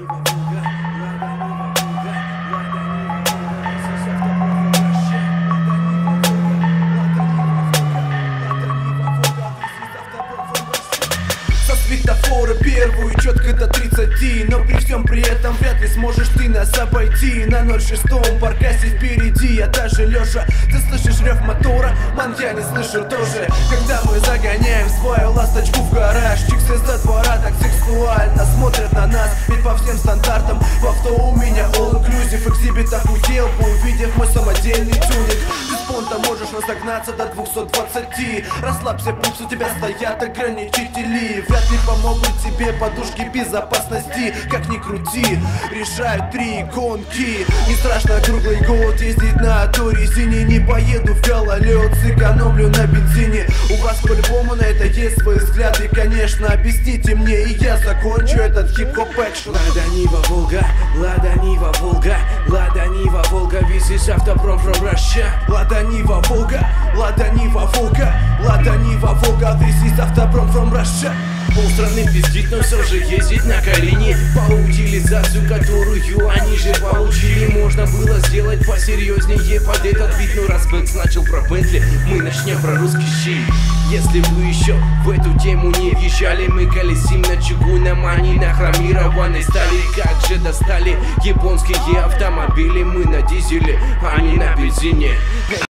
Светофора первую четко до 30, но при всем при этом вряд ли сможешь ты нас обойти. На 06-м паркасе впереди, я даже лежа. Ты слышишь рев мотора? Ман, я не слышу тоже. Когда мы загоняем свою ласточку в гараж, чиксы со двора так сексуально смотрят на нас. Ведь по всем стандартам в авто у меня all-inclusive. Экзибит охуел бы, увидев мой самодельный тюнинг. Без понта можешь разогнаться до 220. Расслабься, пупс, у тебя стоят ограничители. Вряд ли помогут тебе подушки безопасности. Как ни крути, решают 3 гонки. Не страшно круглый год ездить на той резине. Не поеду в гололед, сэкономлю на бензине. У вас по-любому на это есть свои взгляды. Конечно, объясните мне, и я закончу этот хип-хоп экшен. Лада Нива Волга, Лада Нива Волга, Лада Нива Волга, this is автопром from Russia. Лада Нива Волга, Лада Нива Волга, Лада Нива Волга, this is автопром from Russia. Полстраны пиздит, но все же ездить на колени. По утилизацию, которую они же получили, можно было сделать посерьезнее под этот бит. Но раз Бэнкс начал про Бентли, мы начнем про русский щит. Если вы еще в эту тему не въезжали, мы колесим на чугунном, а не на хромированной стали. Как же достали японские автомобили, мы на дизеле, а не на бензине.